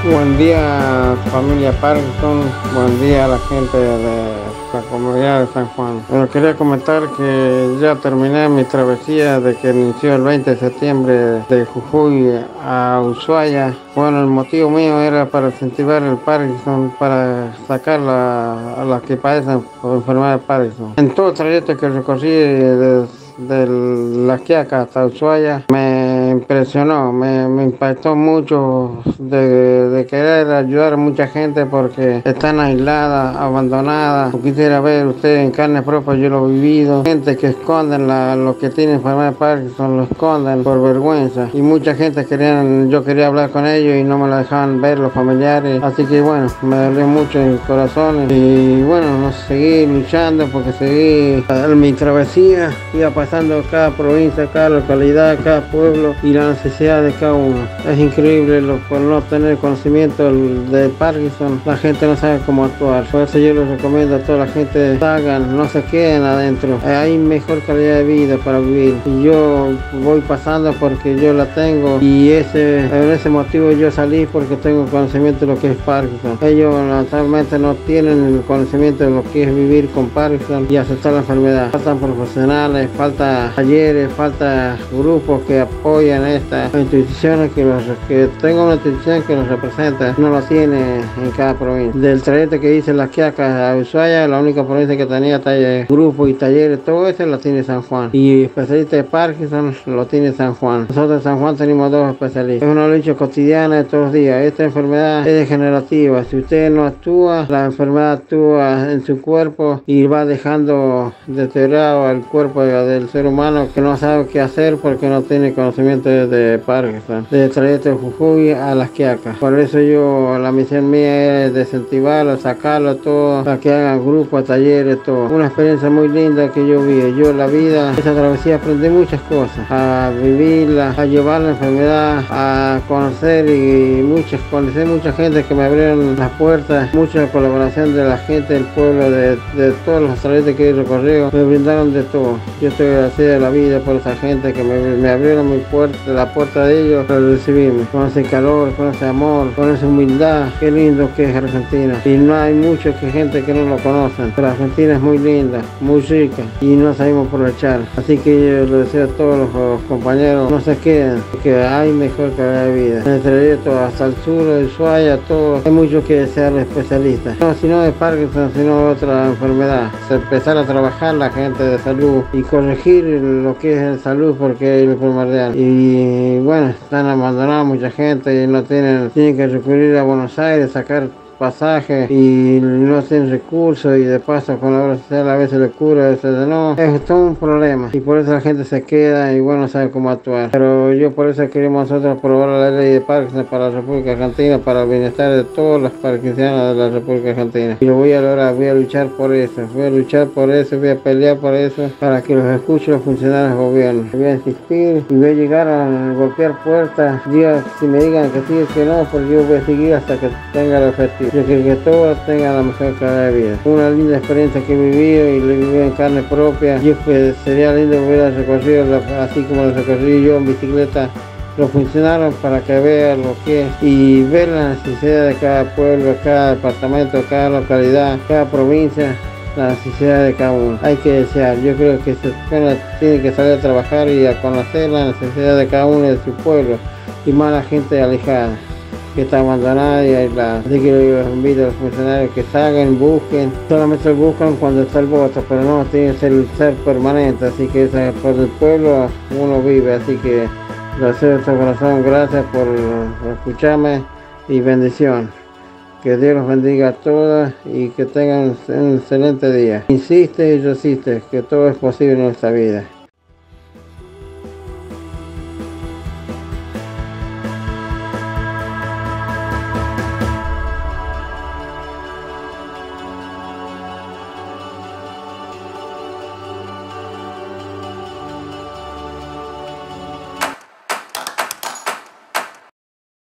Buen día, familia Parkinson. Buen día a la gente de la comunidad de San Juan. Bueno, quería comentar que ya terminé mi travesía de que inició el 20 de septiembre de Jujuy a Ushuaia. Bueno, el motivo mío era para incentivar el Parkinson, para sacar a las que padecen por enfermedad de Parkinson. En todo el trayecto que recorrí de La Quiaca hasta Ushuaia me impresionó, me impactó mucho de querer ayudar a mucha gente porque están aisladas, abandonadas. Quisiera ver usted en carne propia, yo lo he vivido, gente que esconden lo que tiene enfermedad de Parkinson, lo esconden por vergüenza, y mucha gente yo quería hablar con ellos y no me lo dejaban ver los familiares, así que bueno, me dolió mucho en el corazón y bueno, no seguí luchando porque seguí en mi travesía, iba pasando cada provincia, cada localidad, cada pueblo y la necesidad de cada uno. Es increíble por no tener conocimiento de Parkinson, la gente no sabe cómo actuar. Por eso yo les recomiendo a toda la gente, salgan, no se queden adentro. Hay mejor calidad de vida para vivir. Y yo voy pasando porque yo la tengo y en ese motivo yo salí porque tengo conocimiento de lo que es Parkinson. Ellos naturalmente no tienen el conocimiento de lo que es vivir con Parkinson y aceptar la enfermedad. Faltan profesionales, falta talleres, falta grupos que apoyan estas instituciones, que tenga una institución que los representa, no lo tiene en cada provincia. Del trayecto que hice Las Quiacas a Ushuaia, la única provincia que tenía grupos y talleres, todo eso lo tiene San Juan. Y especialista de Parkinson lo tiene San Juan. Nosotros en San Juan tenemos 2 especialistas. Es una lucha cotidiana de todos los días. Esta enfermedad es degenerativa. Si usted no actúa, la enfermedad actúa en su cuerpo y va dejando deteriorado el cuerpo del ser humano, que no sabe qué hacer porque no tiene conocimiento de Parkinson. Del trayecto de Jujuy a Las Quiacas. Por eso la misión mía es de incentivarlo, sacarlo todo, para que hagan grupos, talleres, todo. Una experiencia muy linda que yo vi. Yo en la vida, esa travesía, aprendí muchas cosas, a vivirla, a llevar la enfermedad, a conocer mucha gente que me abrieron las puertas, mucha colaboración de la gente del pueblo, de todos los trayectos que he recorrido, me brindaron de todo. Yo estoy agradecido de la vida por esa gente que me abrieron la puerta de ellos para recibirme, con ese calor, con ese amor, con esa humildad. Qué lindo que es Argentina, y no hay mucha gente que no lo conocen, pero Argentina es muy linda, muy rica y no sabemos aprovechar. Así que yo le deseo a todos los compañeros, no se queden, porque hay mejor calidad de vida. En el trayecto hasta el sur de Ushuaia, todo, hay mucho que ser especialista, no sino de Parkinson, sino de otra enfermedad. Empezar a trabajar la gente de salud y corregir lo que es el salud, porque es lo primordial. Y bueno, están abandonados mucha gente y no tienen que recurrir a Buenos Aires, sacar pasajes y no tienen recursos, y de paso con la obra social a veces le cura, a veces no. Es todo un problema y por eso la gente se queda y bueno, no sabe cómo actuar. Pero yo por eso queremos nosotros aprobar la ley de Parkinson para la República Argentina, para el bienestar de todos los parkinsianos de la República Argentina. Y lo voy a lograr, voy a luchar por eso, voy a pelear por eso, para que los escuchen los funcionarios del gobierno. Voy a insistir y voy a llegar a golpear puertas. Dios, si me digan que sí, que no, pues yo voy a seguir hasta que tenga el objetivo. Yo quiero que todos tengan la mejor calidad de vida. Una linda experiencia que he vivido y lo he vivido en carne propia. Yo sería lindo hubiera recorrido así como lo recorrí yo en bicicleta. Lo funcionaron para que vean lo que es y ver la necesidad de cada pueblo, cada departamento, cada localidad, cada provincia, la necesidad de cada uno. Hay que desear. Yo creo que tiene que salir a trabajar y a conocer la necesidad de cada uno de su pueblo, y más la gente alejada, que está abandonada y aislada. Así que yo invito a los funcionarios que salgan, busquen. Solamente buscan cuando está el voto, pero no tiene que ser permanente. Así que por el pueblo uno vive. Así que gracias de corazón, gracias por escucharme y bendición. Que Dios los bendiga a todas y que tengan un excelente día. Insiste y resiste, que todo es posible en esta vida.